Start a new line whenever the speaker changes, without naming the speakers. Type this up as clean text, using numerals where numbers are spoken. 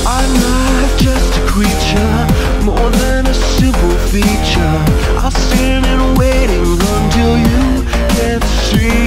I'm not just a creature, more than a simple feature. I'll stand and waiting until you get to see